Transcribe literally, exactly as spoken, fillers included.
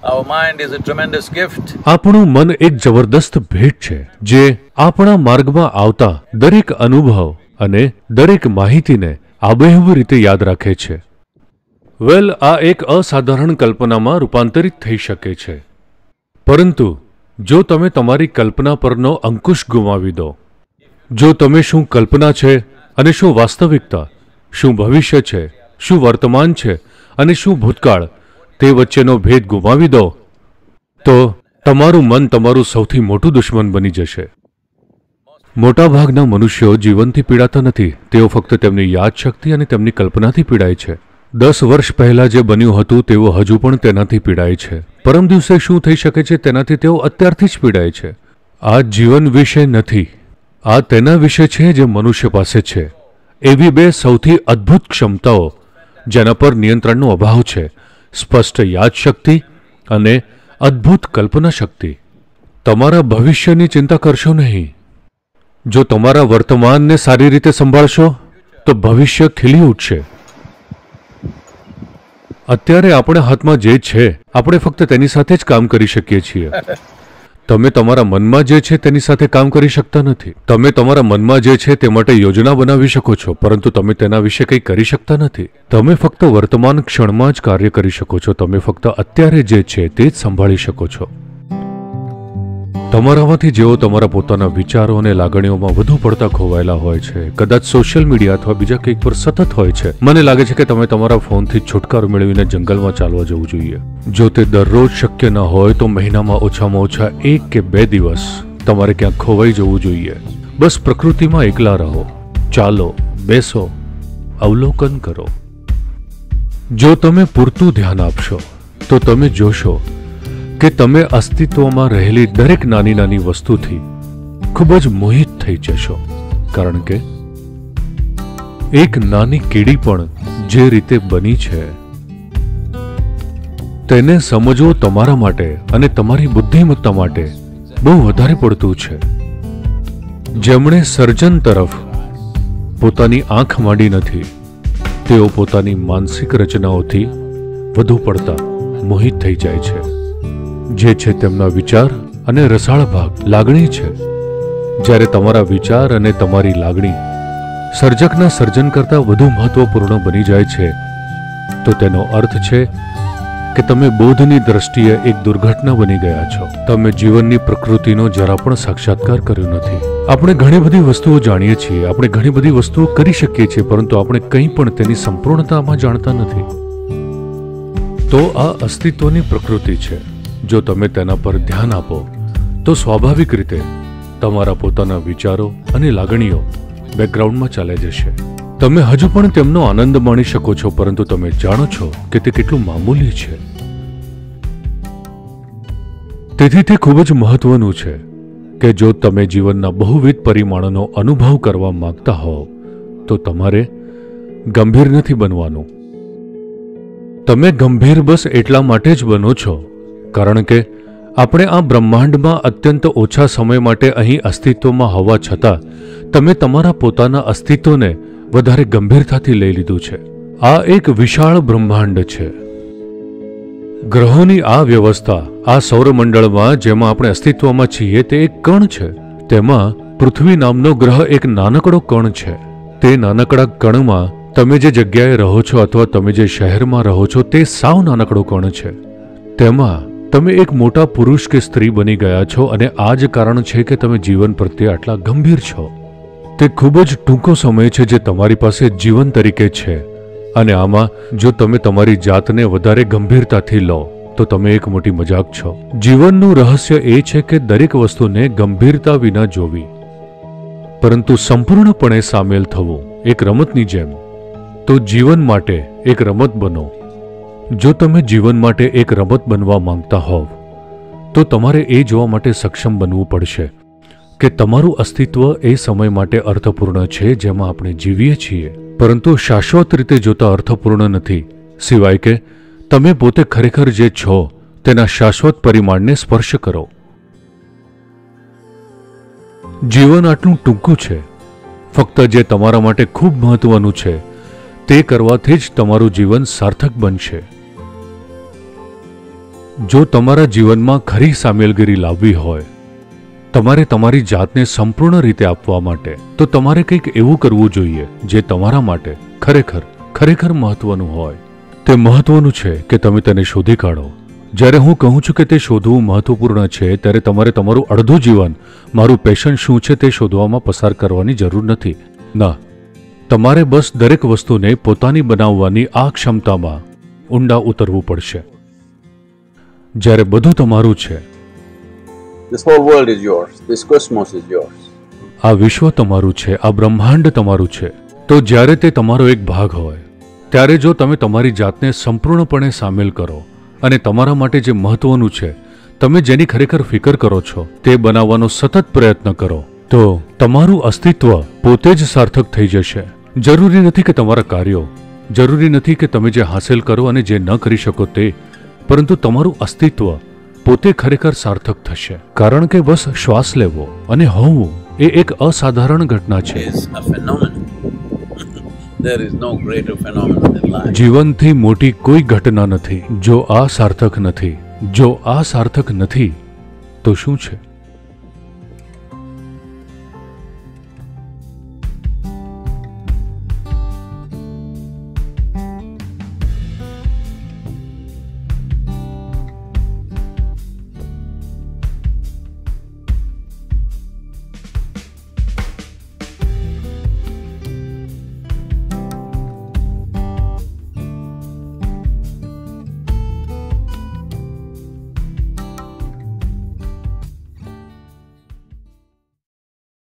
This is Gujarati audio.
Our mind is a tremendous gift. આપણું મન એક જબરદસ્ત ભેટ છે જે આપણા માર્ગમાં આવતા દરેક અનુભવ અને દરેક માહિતીને આબેહૂબ રીતે યાદ રાખે છે. વેલ, આ એક અસાધારણ કલ્પનામાં રૂપાંતરિત થઈ શકે છે, પરંતુ જો તમે તમારી કલ્પના પરનો અંકુશ ગુમાવી દો, જો તમે શું કલ્પના છે અને શું વાસ્તવિકતા, શું ભવિષ્ય છે, શું વર્તમાન છે અને શું ભૂતકાળ, તે વચ્ચેનો ભેદ ગુમાવી દો, તો તમારું મન તમારું સૌથી મોટું દુશ્મન બની જશે. મોટાભાગના મનુષ્યો જીવનથી પીડાતા નથી, તેઓ ફક્ત તેમની યાદશક્તિ અને તેમની કલ્પનાથી પીડાય છે. દસ વર્ષ પહેલા જે બન્યું હતું તેઓ હજુ પણ તેનાથી પીડાય છે. પરમ દિવસે શું થઈ શકે છે તેનાથી તેઓ અત્યારથી જ પીડાય છે. આ જીવન વિશે નથી, આ તેના વિશે છે જે મનુષ્ય પાસે છે. એવી બે સૌથી અદ્ભુત ક્ષમતાઓ જેના પર નિયંત્રણનો અભાવ છે: સ્પષ્ટ યાદશક્તિ અને અદ્ભુત કલ્પના શક્તિ. તમારા ભવિષ્યની ચિંતા કરશો નહીં. જો તમારા વર્તમાનને સારી રીતે સંભાળશો તો ભવિષ્ય ખીલી ઉઠશે. અત્યારે આપણા હાથમાં જે છે આપણે ફક્ત તેની સાથે જ કામ કરી શકીએ છીએ. તમે તમારા મનમાં જે છે તેની સાથે કામ કરી શકતા નથી. તમે તમારા મનમાં જે છે તે માટે યોજના બનાવી શકો છો, પરંતુ તમે તેના વિશે કંઈ કરી શકતા નથી. તમે ફક્ત વર્તમાન ક્ષણમાં જ કાર્ય કરી શકો છો. તમે ફક્ત અત્યારે જે છે તે જ સંભાળી શકો છો. તમારામાંથી જેઓ તમારા પોતાના વિચારો અને લાગણીઓમાં વધુ પડતા ખોવાયેલા હોય છે, કદાચ સોશિયલ મીડિયા અથવા બીજા કંઈક પર સતત હોય છે, મને લાગે છે કે તમે તમારા ફોનથી છુટકારો મેળવીને જંગલમાં ચાલવા જવું જોઈએ. જો તે દરરોજ શક્ય ન હોય તો મહિનામાં ઓછામાં ઓછા એક કે બે દિવસ તમારે ક્યાંક ખોવાઈ જવું જોઈએ. બસ પ્રકૃતિમાં એકલા રહો, ચાલો, બેસો, અવલોકન કરો. જો તમે પૂરતું ધ્યાન આપશો તો તમે જોશો કે તમે અસ્તિત્વમાં રહેલી દરેક નાની નાની વસ્તુથી ખૂબ જ મોહિત થઈ જશો. કારણ કે એક નાની કીડી પણ જે રીતે બની છે તેને સમજવો તમારા માટે અને તમારી બુદ્ધિમત્તા માટે બહુ વધારે પડતું છે. જેમણે સર્જન તરફ પોતાની આંખ માંડી નથી, તેઓ પોતાની માનસિક રચનાઓથી વધુ પડતા મોહિત થઈ જાય છે. જે છે તેમના વિચાર અને રસાળ ભાગ, લાગણી છે. જ્યારે તમારા વિચાર અને તમારી લાગણી સર્જકના સર્જન કરતાં વધુ મહત્વપૂર્ણ બની જાય છે તો તેનો અર્થ છે કે તમે બોધની દ્રષ્ટિએ એક દુર્ઘટના બની ગયા છો. તમે જીવનની પ્રકૃતિનો જરા પણ સાક્ષાત્કાર કર્યો નથી. આપણે ઘણી બધી વસ્તુઓ જાણીએ છીએ, આપણે ઘણી બધી વસ્તુઓ કરી શકીએ છીએ, પરંતુ આપણે કંઈ પણ તેની સંપૂર્ણતામાં જાણતા નથી. તો આ અસ્તિત્વની પ્રકૃતિ છે. જો તમે તેના પર ધ્યાન આપો તો સ્વાભાવિક રીતે તમારા પોતાના વિચારો અને લાગણીઓ બેકગ્રાઉન્ડમાં ચાલી જશે. તમે હજુ પણ તેમનો આનંદ માણી શકો છો, પરંતુ તમે જાણો છો કે તે કેટલું મામૂલી છે. તેથી તે ખૂબ જ મહત્વનું છે કે જો તમે જીવનના બહુવિધ પરિમાણોનો અનુભવ કરવા માંગતા હો તો તમારે ગંભીર નથી બનવાનું. તમે ગંભીર બસ એટલા માટે જ બનો છો કારણ કે આપણે આ બ્રહ્માંડમાં અત્યંત ઓછા સમય માટે અહીં અસ્તિત્વમાં હોવા છતાં તમે તમારા પોતાના અસ્તિત્વને વધારે ગંભીરતાથી લઈ લીધું છે. આ એક વિશાળ બ્રહ્માંડ છે. ગ્રહોની આ વ્યવસ્થા, આ સૌરમંડળમાં જેમાં આપણે અસ્તિત્વમાં છીએ તે એક કણ છે. તેમાં પૃથ્વી નામનો ગ્રહ એક નાનકડો કણ છે. તે નાનકડા કણમાં તમે જે જગ્યાએ રહો છો અથવા તમે જે શહેરમાં રહો છો તે સાવ નાનકડો કણ છે. તેમાં તમે એક મોટા પુરુષ કે સ્ત્રી બની ગયા છો અને આ જ કારણ છે કે તમે જીવન પ્રત્યે આટલા ગંભીર છો. તે ખૂબ જ ટૂંકો સમય છે જે તમારી પાસે જીવન તરીકે છે અને આમાં જો તમે તમારી જાતને વધારે ગંભીરતાથી લો તો તમે એક મોટી મજાક છો. જીવનનું રહસ્ય એ છે કે દરેક વસ્તુને ગંભીરતા વિના જોવી, પરંતુ સંપૂર્ણપણે સામેલ થવું એક રમતની જેમ. તો જીવન માટે એક રમત બનો. જો તમે જીવન માટે એક રમત બનવા માંગતા હોવ તો તમારે એ જોવા માટે સક્ષમ બનવું પડશે કે તમારું અસ્તિત્વ એ સમય માટે અર્થપૂર્ણ છે જેમાં આપણે જીવીએ છીએ, પરંતુ શાશ્વત રીતે જોતા અર્થપૂર્ણ નથી, સિવાય કે તમે પોતે ખરેખર જે છો તેના શાશ્વત પરિમાણને સ્પર્શ કરો. જીવન આટલું ટૂંકું છે. ફક્ત જે તમારા માટે ખૂબ મહત્વનું છે તે કરવાથી જ તમારું જીવન સાર્થક બનશે. જો તમારા જીવનમાં ખરી સામેલગીરી લાવવી હોય, તમારે તમારી જાતને સંપૂર્ણ રીતે આપવા માટે, તો તમારે કંઈક એવું કરવું જોઈએ જે તમારા માટે ખરેખર ખરેખર મહત્વનું હોય. તે મહત્વનું છે કે તમે તેને શોધી કાઢો. જ્યારે હું કહું છું કે તે શોધવું મહત્વપૂર્ણ છે, ત્યારે તમારે તમારું અડધું જીવન મારું પેશન શું છે તે શોધવામાં પસાર કરવાની જરૂર નથી. ના, તમારે બસ દરેક વસ્તુને પોતાની બનાવવાની આ ક્ષમતામાં ઊંડા ઉતરવું પડશે. જ્યારે બધું તમારું છે, This whole world is yours. This cosmos is yours. આ વિશ્વ તમારું છે, આ બ્રહ્માંડ તમારું છે, તો જ્યારે તે તમારો એક ભાગ હોય, ત્યારે જો તમે તમારી જાતને સંપૂર્ણપણે સામેલ કરો અને તમારા માટે જે મહત્વનું છે, તમે જેની ખરેખર ફિકર કરો છો, તે બનાવવાનો સતત પ્રયત્ન કરો, તો તમારું અસ્તિત્વ પોતે જ સાર્થક થઈ જશે. જરૂરી નથી કે તમારા કાર્યો, જરૂરી નથી કે તમે જે હાંસલ કરો અને જે ન કરી શકો તે, પરંતુ તમારું અસ્તિત્વ પોતે ખરેખર સાર્થક થશે. કારણ કે બસ શ્વાસ લેવો અને હોવું એ એક અસાધારણ ઘટના છે. Is a phenomenon. There is no greater phenomenon in life. જીવનથી મોટી કોઈ ઘટના નથી જો આ સાર્થક નથી. જો આ સાર્થક નથી તો શું છે?